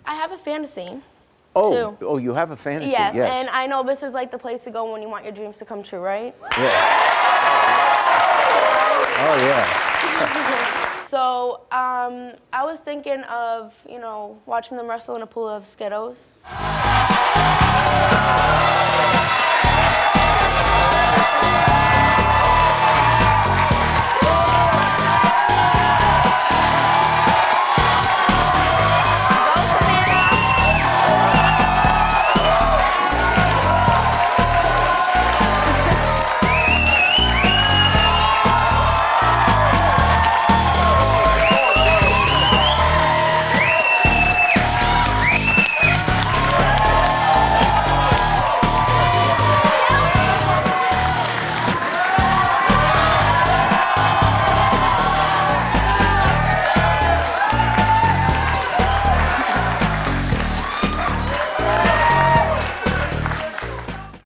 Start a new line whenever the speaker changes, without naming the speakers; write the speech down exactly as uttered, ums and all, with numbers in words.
I have a fantasy.
Oh,
too.
oh, you have a fantasy,
yes.
yes.
And I know this is like the place to go when you want your dreams to come true, right?
Yeah. Oh, yeah.
So, um, I was thinking of, you know, watching them wrestle in a pool of Skittles.